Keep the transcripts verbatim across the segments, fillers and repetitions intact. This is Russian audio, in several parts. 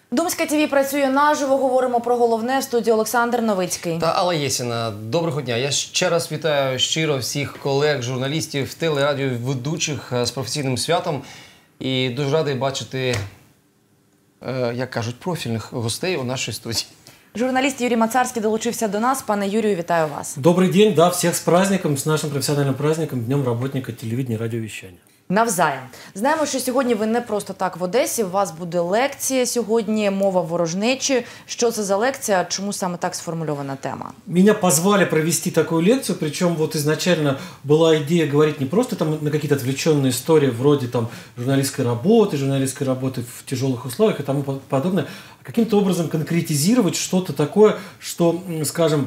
Думське ТВ працює наживо, говоримо про головне в студії Олександр Новицький. Та Алла Єсіна. Доброго дня. Я ще раз вітаю щиро всіх колег, журналістів, телерадіоведучих з професійним святом. І дуже радий бачити, як кажуть, профільних гостей у нашій студії. Журналіст Юрій Мацарський долучився до нас. Пане Юрію, вітаю вас. Добрый день, да, всех с праздником, с нашим профессиональным праздником, Днем работника телевидения и радиовещания. Навзаєм. Знаємо, що сьогодні ви не просто так в Одесі, у вас буде лекція сьогодні, мова ворожнечі. Що це за лекція, чому саме так сформульована тема? Меня позвали провести такую лекцию, причем вот изначально была идея говорить не просто там на какие-то отвлеченные истории, вроде там журналистской работы, журналистской работы в тяжелых условиях и тому подобное, а каким-то образом конкретизировать что-то такое, что, скажем,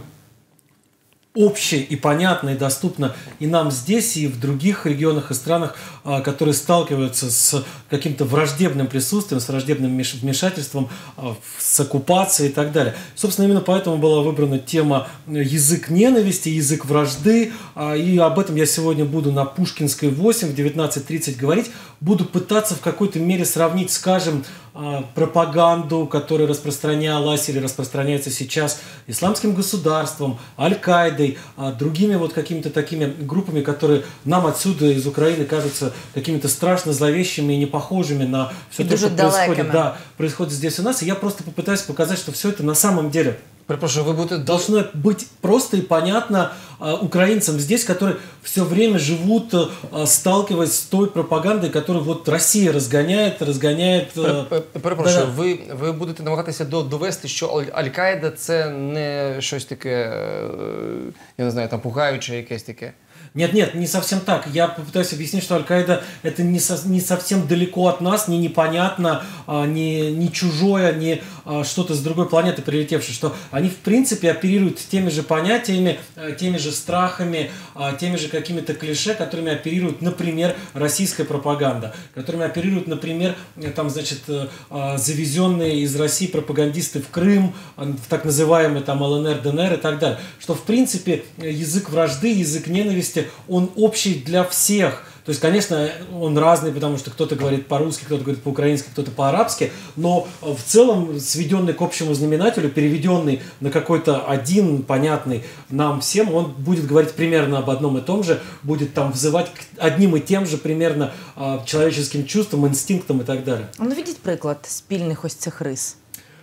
общее и понятно и доступно и нам здесь, и в других регионах и странах, которые сталкиваются с каким-то враждебным присутствием, с враждебным вмешательством, с оккупацией и так далее. Собственно, именно поэтому была выбрана тема «Язык ненависти», «Язык вражды», и об этом я сегодня буду на Пушкинской восемь в девятнадцать тридцать говорить. Буду пытаться в какой-то мере сравнить, скажем, пропаганду, которая распространялась или распространяется сейчас исламским государством, Аль-Каидой, другими вот какими-то такими группами, которые нам отсюда из Украины кажутся какими-то страшно зловещими и не похожими на все то, что происходит, да, происходит здесь у нас. И я просто попытаюсь показать, что все это на самом деле Перепрошую, вы будете... должно быть просто и понятно а, украинцам здесь, которые все время живут, а, сталкиваясь с той пропагандой, которую вот Россия разгоняет, разгоняет... А... Перепрошую, да. ви, ви будете намагатися довести, що Аль-Каїда це не щось таке, я не знаю, там пугаюче якесь таке? Нет, нет, не совсем так. Я попытаюсь объяснить, что Аль-Каида это не, со, не совсем далеко от нас, не непонятно, не, не чужое, не что-то с другой планеты прилетевшее, что они в принципе оперируют теми же понятиями, теми же страхами, теми же какими-то клише, которыми оперирует, например, российская пропаганда, которыми оперируют, например, там, значит, завезенные из России пропагандисты в Крым, в так называемый там эл эн эр, дэ эн эр и так далее. Что в принципе язык вражды, язык ненависти, он общий для всех. То есть, конечно, он разный, потому что кто-то говорит по-русски, кто-то говорит по-украински, кто-то по-арабски, но в целом сведенный к общему знаменателю, переведенный на какой-то один понятный нам всем, он будет говорить примерно об одном и том же, будет там взывать к одним и тем же примерно человеческим чувствам, инстинктам и так далее. Ну, видіть приклад спільних ось цих рис.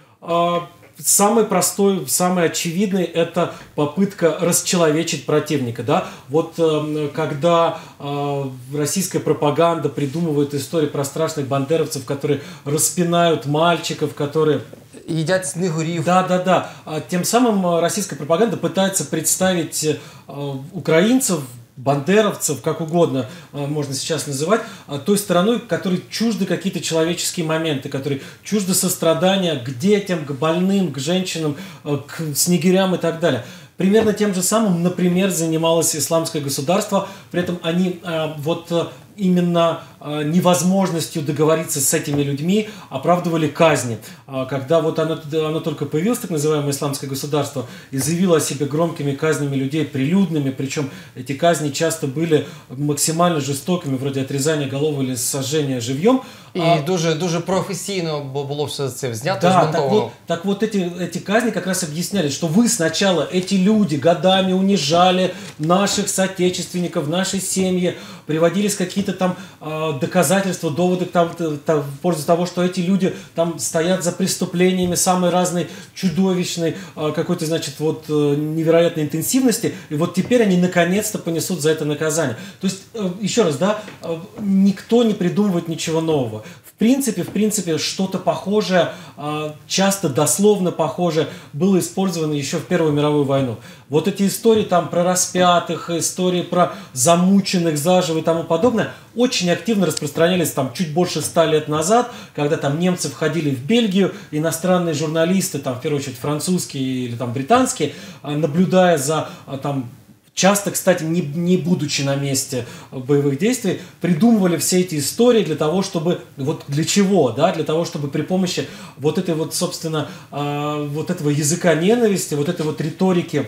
Самый простой, самый очевидный – это попытка расчеловечить противника. Да? Вот э, когда э, российская пропаганда придумывает истории про страшных бандеровцев, которые распинают мальчиков, которые… едят снегурів. Да, да, да. Тем самым российская пропаганда пытается представить э, украинцев, бандеровцев, как угодно можно сейчас называть, той стороной, которой чужды какие-то человеческие моменты, которые чужды сострадания к детям, к больным, к женщинам, к снегирям и так далее. Примерно тем же самым, например, занималось исламское государство, при этом они вот именно невозможностью договориться с этими людьми оправдывали казни. Когда вот оно, оно только появилось, так называемое исламское государство, и заявило о себе громкими казнями людей, прилюдными, причем эти казни часто были максимально жестокими, вроде отрезания головы или сожжения живьем. І а, дуже, дуже професійно було все це знято, да, змонтовано. Так вот, так вот эти, эти казни как раз объясняли, что вы сначала, эти люди, годами унижали наших соотечественников, наши семьи, приводились какие-то там э, доказательства, доводы там, там, в пользу того, что эти люди там стоят за преступлениями самой разной чудовищной, э, какой-то, значит, вот э, невероятной интенсивности, и вот теперь они наконец-то понесут за это наказание. То есть, э, еще раз, да, э, никто не придумывает ничего нового. В принципе, в принципе, что-то похожее, часто дословно похожее, было использовано еще в Первую мировую войну. Вот эти истории там про распятых, истории про замученных заживо и тому подобное очень активно распространялись там чуть больше ста лет назад, когда там немцы входили в Бельгию, иностранные журналисты, там в первую очередь французские или там британские, наблюдая за там часто, кстати, не, не будучи на месте боевых действий, придумывали все эти истории для того, чтобы, вот для чего, да, для того, чтобы при помощи вот этой вот, собственно, э, вот этого языка ненависти, вот этой вот риторики,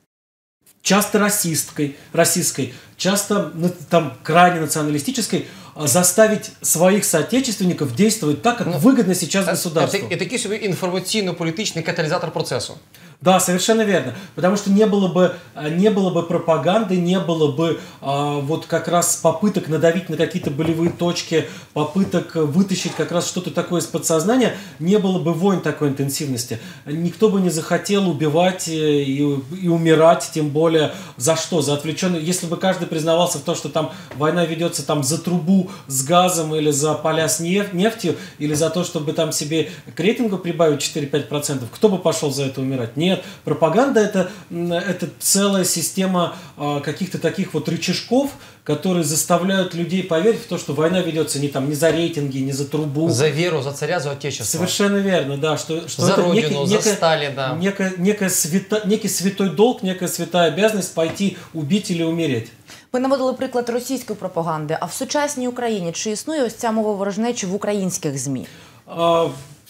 часто расистской, российской, часто там крайне националистической, а, заставить своих соотечественников действовать так, как Ну, выгодно сейчас государству. І такий собі інформаційно-політичний каталізатор процесу. Да, совершенно верно. Потому что не было бы, а, не было бы пропаганды, не было бы а, вот как раз попыток надавить на какие-то болевые точки, попыток вытащить как раз что-то такое из подсознания, не было бы войн такой интенсивности. Никто бы не захотел убивать и, и умирать, тем более за что? За отвлеченный... Если бы каждый признавался в том, что там война ведется там за трубу с газом или за поля с неф- нефтью, или за то, чтобы там себе к рейтингу прибавить четыре-пять процентов, кто бы пошел за это умирать? Нет. Нет, пропаганда это, это целая система а, каких-то таких вот рычажков, которые заставляют людей поверить в то, что война ведется не, там, не за рейтинги, не за трубу. За веру, за царя, за отечество. Совершенно верно, да. Что, что за это родину, некий, за некая, Сталина. Некая, некая свято, некий святой долг, некая святая обязанность пойти убить или умереть. Ви наводили приклад російської пропаганди, а в сучасній Україні чи існує ось ця мова ворожнечі в українських ЗМІ? А,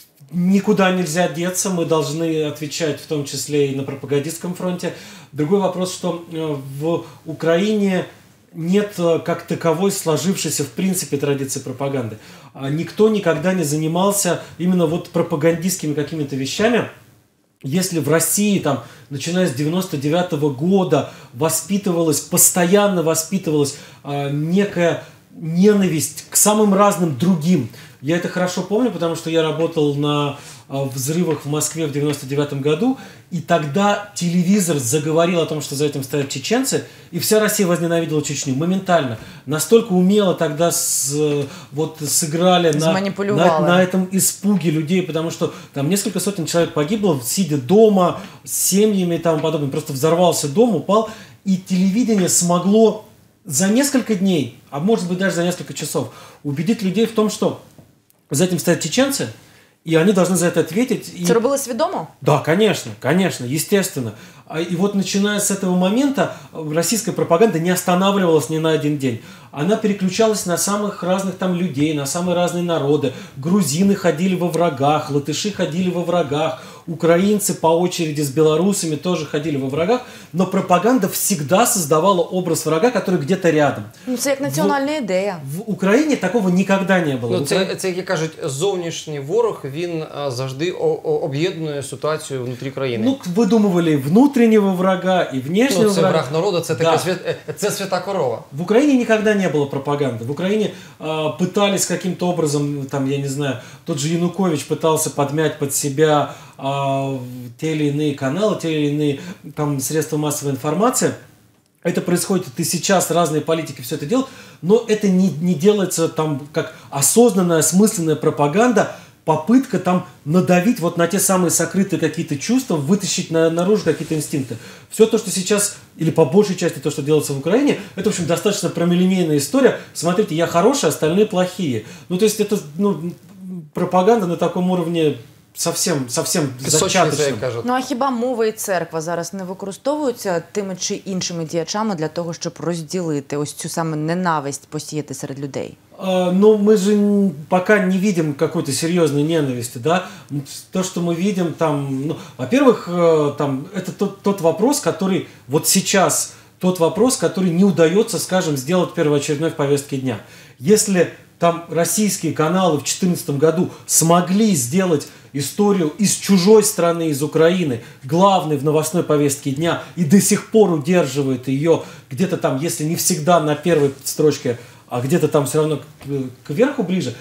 Никуда нельзя деться, мы должны отвечать в том числе и на пропагандистском фронте. Другой вопрос, что в Украине нет как таковой сложившейся в принципе традиции пропаганды. Никто никогда не занимался именно вот пропагандистскими какими-то вещами. Если в России, там, начиная с девяносто девятого года, воспитывалась, постоянно воспитывалась э, некая ненависть к самым разным другим. Я это хорошо помню, потому что я работал на э, взрывах в Москве в девяносто девятом году, и тогда телевизор заговорил о том, что за этим стоят чеченцы, и вся Россия возненавидела Чечню моментально. Настолько умело тогда с, вот, сыграли на, на, на этом испуге людей, потому что там несколько сотен человек погибло, сидя дома, с семьями и тому подобное. Просто взорвался дом, упал, и телевидение смогло за несколько дней, а может быть даже за несколько часов, убедить людей в том, что за этим стоят чеченцы, и они должны за это ответить. Это было сведомо? Да, конечно, конечно, естественно. И вот начиная с этого момента российская пропаганда не останавливалась ни на один день. Она переключалась на самых разных там людей, на самые разные народы. Грузины ходили во врагах, латыши ходили во врагах, украинцы по очереди с белорусами тоже ходили во врагах, но пропаганда всегда создавала образ врага, который где-то рядом. Ну, це як національна ідея. В Україні такого ніколи не було. Ну, це, це, як кажуть, зовнішній ворог, він а, завжди о, о, об'єднує ситуацію внутрі країни. Ну, видумували внутрішнього врага і внешнього ну, це врага. враг народу, це, така да. свят, це свята корова. В Украине никогда не было пропаганды. В Украине э, пытались каким-то образом, там, я не знаю, тот же Янукович пытался подмять под себя э, те или иные каналы, те или иные там, средства массовой информации. Это происходит и сейчас, разные политики все это делают, но это не, не делается там как осознанная, осмысленная пропаганда, попытка там надавить вот на те самые сокрытые какие-то чувства, вытащить на, наружу какие-то инстинкты. Все то, что сейчас, или по большей части то, что делается в Украине, это, в общем, достаточно прямолинейная история. Смотрите, я хороший, остальные плохие. Ну, то есть это ну, пропаганда на таком уровне совсем, совсем зачаточним. Ну, а хіба мова і церква зараз не використовуються тими чи іншими діячами для того, щоб розділити ось цю саме ненависть, посіяти серед людей? Но мы же пока не видим какой-то серьезной ненависти, да. То, что мы видим там, ну, во-первых, там, это тот, тот вопрос, который вот сейчас, тот вопрос, который не удается, скажем, сделать первоочередной в повестке дня. Если там российские каналы в две тысячи четырнадцатом году смогли сделать историю из чужой страны, из Украины, главной в новостной повестке дня, и до сих пор удерживает ее где-то там, если не всегда на первой строчке, а где-то там все равно к, к верху ближе,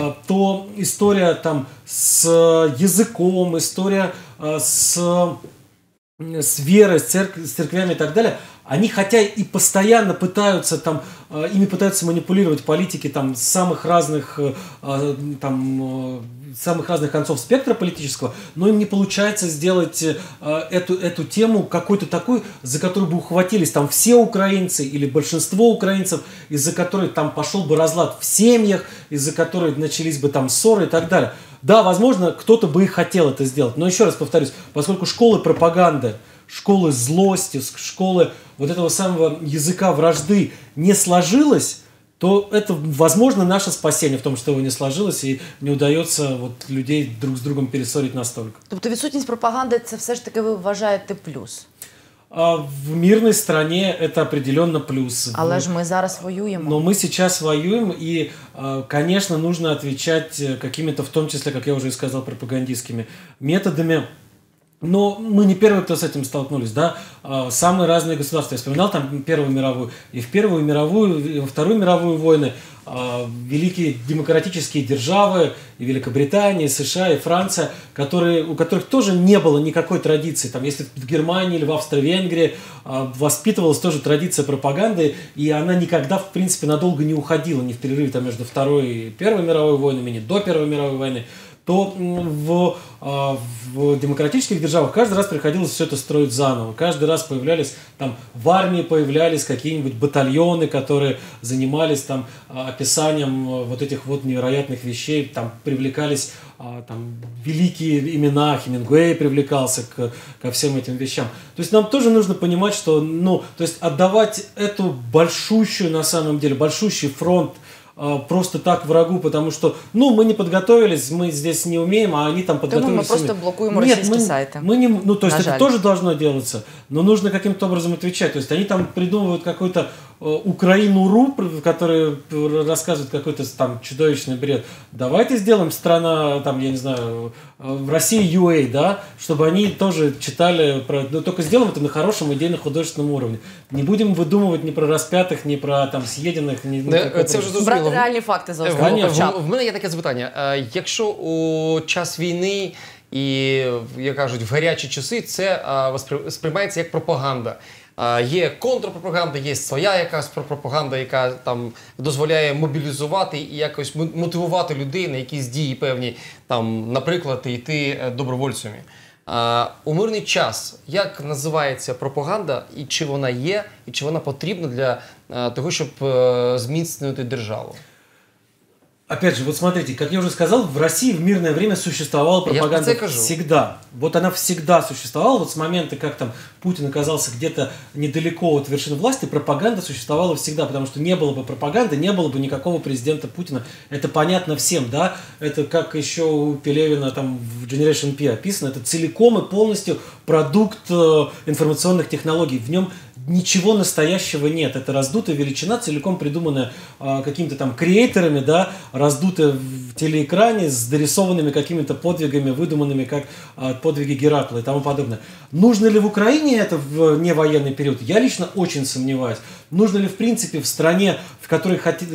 то история там с языком, история с, с верой, с, церк, с церквями и так далее, они хотя и постоянно пытаются там, ими пытаются манипулировать политики там с самых разных там самых разных концов спектра политического, но им не получается сделать э, эту, эту тему какой-то такой, за которую бы ухватились там все украинцы или большинство украинцев, из-за которой там пошел бы разлад в семьях, из-за которой начались бы там ссоры и так далее. Да, возможно, кто-то бы и хотел это сделать, но еще раз повторюсь, поскольку школы пропаганды, школы злости, школы вот этого самого языка вражды не сложилось, то это, возможно, наше спасение в том, что его не сложилось и не удается вот, людей друг с другом перессорить настолько. Тобто відсутність пропаганди – це все ж таки ви вважаєте плюс? А в мирной стране это определенно плюс. Але ж ми зараз воюємо. Но мы сейчас воюем, и, конечно, нужно отвечать какими-то, в том числе, как я уже и сказал, пропагандистскими методами. Но мы не первые, кто с этим столкнулись, да, самые разные государства. Я вспоминал там Первую мировую, и в Первую мировую, и во Вторую мировую войны великие демократические державы, и Великобритания, и США, и Франция, которые, у которых тоже не было никакой традиции. Там, если в Германии или в Австро-Венгрии воспитывалась тоже традиция пропаганды, и она никогда, в принципе, надолго не уходила, ни в перерыве там, между Второй и Первой мировой войнами, ни до Первой мировой войны, то в, в демократических державах каждый раз приходилось все это строить заново. Каждый раз появлялись, там, в армии появлялись какие-нибудь батальоны, которые занимались там, описанием вот этих вот невероятных вещей. Там привлекались там, великие имена, Хемингуэй привлекался к, ко всем этим вещам. То есть нам тоже нужно понимать, что ну, то есть отдавать эту большущую, на самом деле, большущий фронт просто так врагу, потому что, ну, мы не подготовились, мы здесь не умеем, а они там подготовились. Тому мы просто блокуем Нет, российские мы, сайты. Мы не, ну, то есть На это жаль. тоже должно делаться, но нужно каким-то образом отвечать. То есть они там придумывают какой-то э, Украину.ру, который рассказывает какой-то там чудовищный бред. Давайте сделаем страна, там, я не знаю, в России ю эй, да, чтобы они тоже читали, про, но только сделаем это на хорошем идейно-художественном уровне. Не будем выдумывать ни про распятых, ни про там съеденных, ні, Не, ні це вже Брати зрозуміло. реальні факти за В, основу. в, в мене є таке запитання. Е, Якщо у час війни і, як кажуть, в гарячі часи це е, воспри- сприймається як пропаганда. Е, Є контрпропаганда, є своя якась про- пропаганда, яка там дозволяє мобілізувати і якось мо- мотивувати людей на якісь дії певні, там, наприклад, йти е, добровольцями. Е, У мирний час як називається пропаганда, і чи вона є, і чи вона потрібна для е, того, щоб е, зміцнити державу? Опять же, вот смотрите, как я уже сказал, в России в мирное время существовала пропаганда Я всегда. Вот она всегда существовала. Вот с момента, как там Путин оказался где-то недалеко от вершины власти, пропаганда существовала всегда, потому что не было бы пропаганды, не было бы никакого президента Путина. Это понятно всем, да? Это как еще у Пелевина там в Generation P описано, это целиком и полностью продукт э, информационных технологий. В нем ничего настоящего нет. Это раздутая величина, целиком придуманная э, какими-то там креаторами, да, раздутая в телеэкране с дорисованными какими-то подвигами, выдуманными как э, подвиги Геракла и тому подобное. Нужно ли в Украине это в невоенный период? Я лично очень сомневаюсь. Нужно ли в принципе в стране, в которой хотят,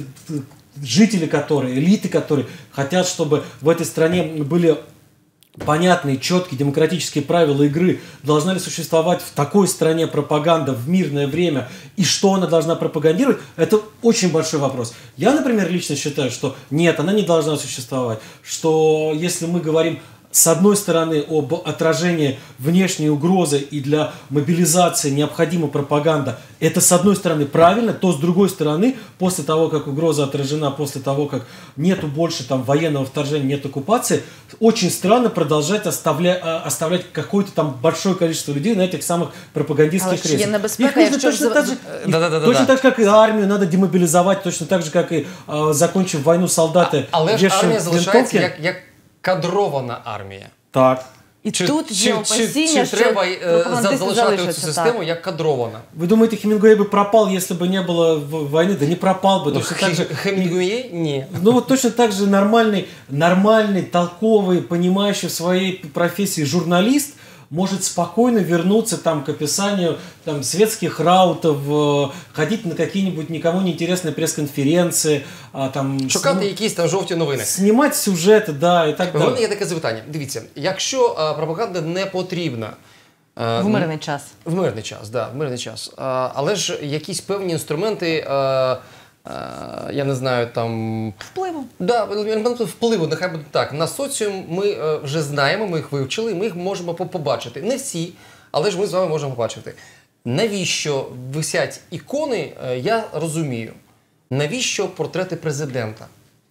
жители которой, элиты которой хотят, чтобы в этой стране были понятные, четкие демократические правила игры, должна ли существовать в такой стране пропаганда в мирное время и что она должна пропагандировать, это очень большой вопрос. Я, например, лично считаю, что нет, она не должна существовать, что если мы говорим с одной стороны об отражении внешней угрозы и для мобилизации необходима пропаганда, это с одной стороны правильно, то с другой стороны, после того, как угроза отражена, после того, как нету больше там военного вторжения, нет оккупации, очень странно продолжать оставля... оставлять какое-то там большое количество людей на этих самых пропагандистских Але ж є крестах. небезпека, Их нужно якщо точно ж- так же, Э, их да-да-да-да. точно так же, как и армию, надо демобилизовать, точно так же, как и э, закончив войну солдаты. Але ж вешаем армія залишається винтовки. як, як кадрована армія. Так. І Чи, тут чи, є чи, опасіння, чи що треба е, за- пропагандисти залишати цю залишаться, систему так. як кадрована? Вы думаете, Хемингуэй бы пропал, если бы не было в- войны? Да не пропал бы. Точно так же, Хемінгуей? Ні. ну вот точно так же нормальный, нормальный, толковый, понимающий в своей профессии журналист может спокойно вернуться там к описанию там, светских раутов, э, ходить на какие-нибудь никому не интересные пресс-конференции, а, там, Шукати сни- якісь там жовті новини. снимать сюжеты, да, и так У мене далее. є таке запитання. Дивіться, якщо е, пропаганда не потрібна е, В мирний час. в мирний час, да, в мирний час. Е, але ж якісь певні інструменти, е, е, я не знаю, там Впливу. да, елементи впливу, нехай буде так. На соціум ми е, вже знаємо, ми їх вивчили, ми їх можемо по- побачити. Не всі, але ж ми з вами можемо побачити. Навіщо висять ікони, е, я розумію. Навіщо портрети президента?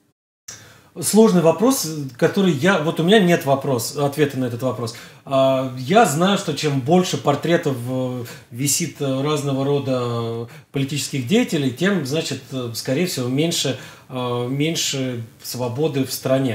Сложный вопрос, который я... Вот у меня нет вопроса, ответа на этот вопрос. А, Я знаю, что чем больше портретов э, висит э, разного рода политических деятелей, тем, значит, э, скорее всего, меньше, э, меньше свободы в стране.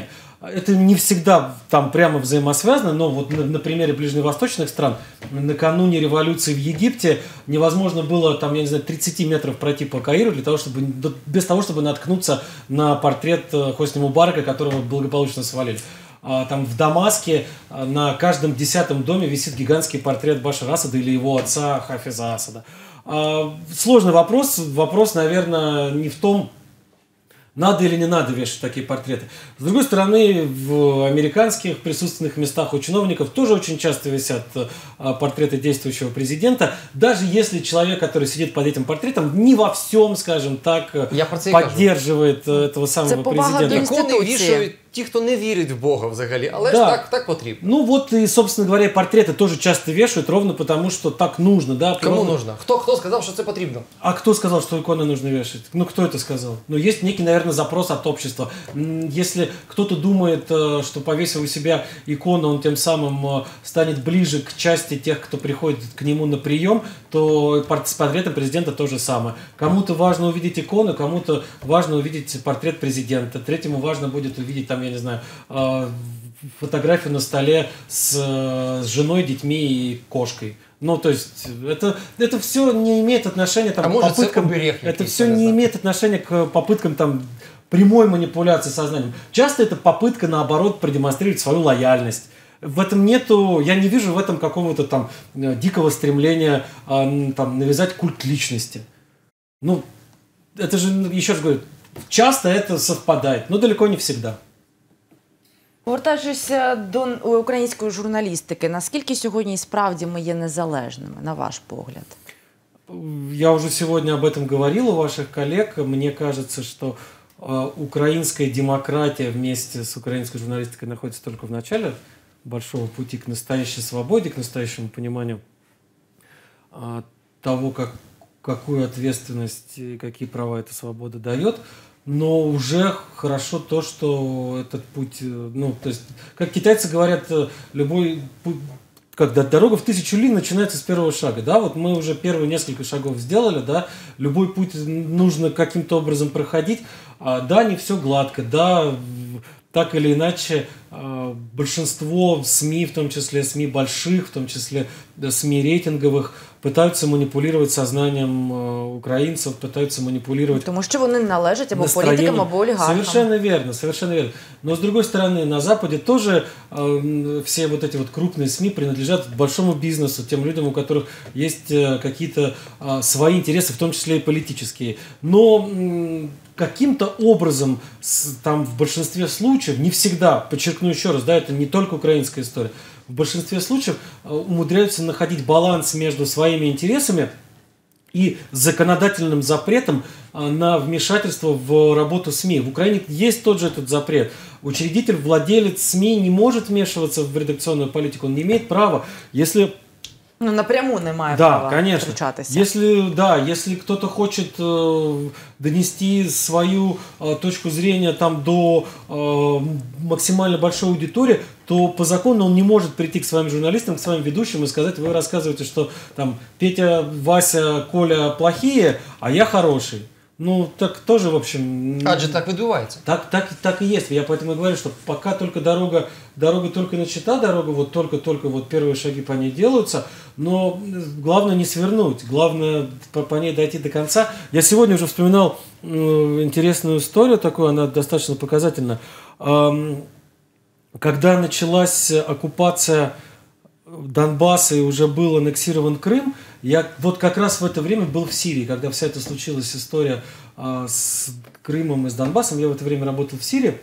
это не всегда там прямо взаимосвязано, но вот на, на примере ближневосточных стран накануне революции в Египте невозможно было там, я не знаю, тридцать метров пройти по Каиру для того, чтобы, без того, чтобы наткнуться на портрет Хосни Мубарака, которого благополучно свалили. А, там в Дамаске на каждом десятом доме висит гигантский портрет Башара Асада или его отца Хафиза Асада. А, сложный вопрос. Вопрос, наверное, не в том, надо или не надо вешать такие портреты. С другой стороны, в американских присутственных местах у чиновников тоже очень часто висят а, портреты действующего президента. Даже если человек, который сидит под этим портретом, не во всем, скажем так, Я про це і поддерживает э, этого самого Це повага до президента. Ікони інституції. вішають ті, хто не вірить в Бога взагалі, але Да. ж так, так потрібно. Ну вот и, собственно говоря, и портреты тоже часто вешают, ровно потому, что так нужно. Да? Кому Ровно- нужно? Хто, хто сказав, що це потрібно? А кто сказал, что иконы нужно вешать? Ну, кто это сказал? Ну, есть некий, наверное, запрос от общества. М, Если кто-то думает, э, что повесив у себя икону, он тем самым э, станет ближе к части тех, кто приходит к нему на прием, то и пор- с портретом президента то же самое. Кому-то важно увидеть икону, кому-то важно увидеть портрет президента, третьему важно будет увидеть, там, я не знаю, э, фотографию на столе с, э, с женой, детьми и кошкой. Ну, то есть, это, это все не имеет отношения там, А к может, это попыткам... оберег Это якийсь, все я не не знаю. имеет отношения к попыткам там, прямой манипуляции сознанием. Часто это попытка, наоборот, продемонстрировать свою лояльность. В этом нету, я не вижу в этом какого-то там э, дикого стремления а, н- там, навязать культ личности. Ну, это же, ну, еще раз говорю, часто это совпадает, но далеко не всегда. Повертаючись до української журналістики, наскільки сьогодні і справді ми є незалежними, на ваш погляд? Я уже сегодня об этом говорил у ваших коллег. Мне кажется, что э, украинская демократия вместе с украинской журналистикой находится только в начале большого пути к настоящей свободе, к настоящему пониманию э, того, как, какую ответственность и какие права эта свобода дает. Но уже хорошо то, что этот путь, э, ну, то есть, как китайцы говорят, э, любой путь, когда дорога в тысячу ли начинается с первого шага, да, вот мы уже первые несколько шагов сделали, да, любой путь нужно каким-то образом проходить, а, да, не все гладко, да, в- так или иначе а, большинство СМИ, в том числе СМИ больших, в том числе да, СМИ рейтинговых, пытаются манипулировать сознанием а, украинцев, пытаются манипулировать Тому що вони належать або настроением. політикам, або олігархам. Совершенно верно, совершенно верно. Но с другой стороны, на Западе тоже э, все вот эти вот крупные СМИ принадлежат большому бизнесу, тем людям, у которых есть э, какие-то э, свои интересы, в том числе и политические. Но м, каким-то образом с- там в большинстве случаев, не всегда, подчеркну еще раз, да, это не только украинская история, в большинстве случаев э, умудряются находить баланс между своими интересами и законодательным запретом а, на вмешательство в работу СМИ. В Украине есть тот же этот запрет. Учредитель, владелец СМИ не может вмешиваться в редакционную политику, он не имеет права. Если Ну, напряму немає да, права конечно. втручатися. Если, да, если кто-то хочет э, донести свою э, точку зрения там, до э, максимально большой аудитории, то по закону он не может прийти к своим журналистам, к своим ведущим и сказать: вы рассказываете, что там Петя, Вася, Коля плохие, а я хороший. Ну, так тоже, в общем... Адже так відбувається. Так, так, так и есть. Я поэтому и говорю, что пока только дорога, дорога только начата, дорога вот только-только вот первые шаги по ней делаются, но главное не свернуть, главное по, по ней дойти до конца. Я сегодня уже вспоминал э, интересную историю такую, она достаточно показательна. Эм, когда началась оккупация Донбасса и уже был аннексирован Крым, я вот как раз в это время был в Сирии, когда вся эта случилась история а, с Крымом и с Донбассом. Я в это время работал в Сирии,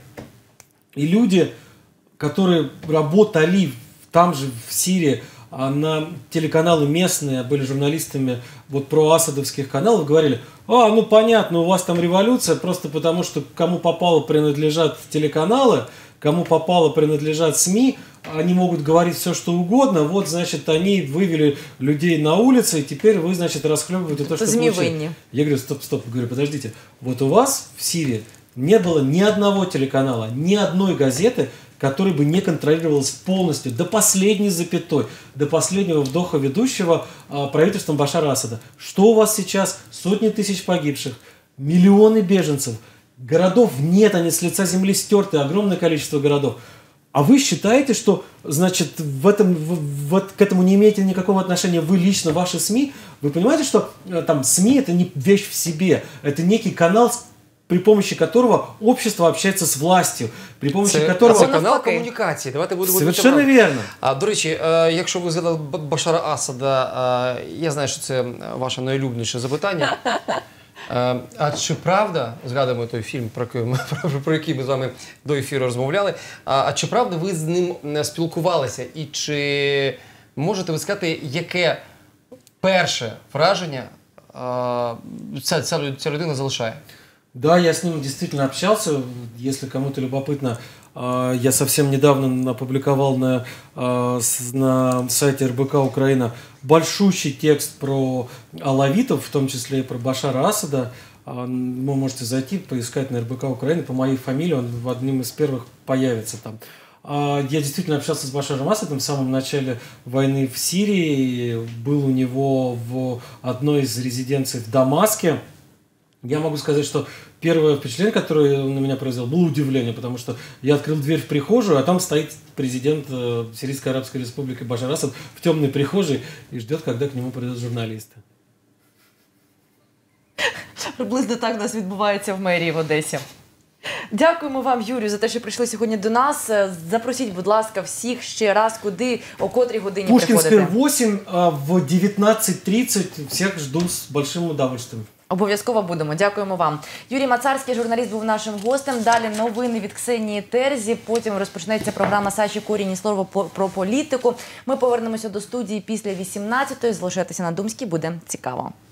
и люди, которые работали там же в Сирии а, на телеканалы местные, были журналистами вот проасадовских каналов, говорили: а, ну понятно, у вас там революция просто потому, что кому попало принадлежат телеканалы, кому попало принадлежат СМИ, они могут говорить все, что угодно, вот, значит, они вывели людей на улицы, и теперь вы, значит, расхлебываете то, что СМИ получили. винни. Я говорю: стоп, стоп, говорю, подождите, вот у вас в Сирии не было ни одного телеканала, ни одной газеты, которая бы не контролировалась полностью, до последней запятой, до последнего вдоха ведущего а, правительством Башара Асада. Что у вас сейчас? Сотни тысяч погибших, миллионы беженцев. городов нет, они с лица земли стерты, огромное количество городов. А вы считаете, что, значит, в этом, в, вот к этому не имеете никакого отношения вы лично, ваши СМИ? Вы понимаете, что э, там СМИ это не вещь в себе, это некий канал, при помощи которого общество общається з властю, при помощі це, которого... Це канал комунікації. Давайте будемо... Совершенно вірно. А, до речі, е, якщо ви згадали Башара Асада, е, я знаю, що це ваше найулюбленіше запитання. Е, а чи правда, згадуємо той фільм, про який ми, про який ми з вами до ефіру розмовляли, а, а чи правда ви з ним спілкувалися? І чи можете ви сказати, яке перше враження е, ця, ця, ця людина залишає? Да, я с ним действительно общался. Если кому-то любопытно, я совсем недавно опубликовал на, на сайте эр бэ ка Украина большущий текст про алавитов, в том числе и про Башара Асада. Вы можете зайти, поискать на эр бэ ка Украина по моей фамилии, он в одним из первых появится там. Я действительно общался с Башаром Асадом в самом начале войны в Сирии, был у него в одной из резиденций в Дамаске. Я могу сказать, что первое впечатление, которое на меня произвело, было удивление, потому что я открыл дверь в прихожую, а там стоит президент Сирийской Арабской Республики Башар Асад в темной прихожей и ждет, когда к нему придут журналисты. Приблизно так у нас відбувається в мерії в Одесі. Дякуємо вам, Юрію, за те, що прийшли сьогодні до нас. Запросіть, будь ласка, всіх ще раз, куди, о котрій годині Пушкінська приходите. вісім, а в дев'ятнадцять тридцять. Всіх жду з большим удовольствием. Обов'язково будемо. Дякуємо вам. Юрій Мацарський, журналіст, був нашим гостем. Далі новини від Ксенії Терзі. Потім розпочнеться програма Саші Корінь і слово про політику. Ми повернемося до студії після вісімнадцятої. Залишайтеся на Думській, буде цікаво.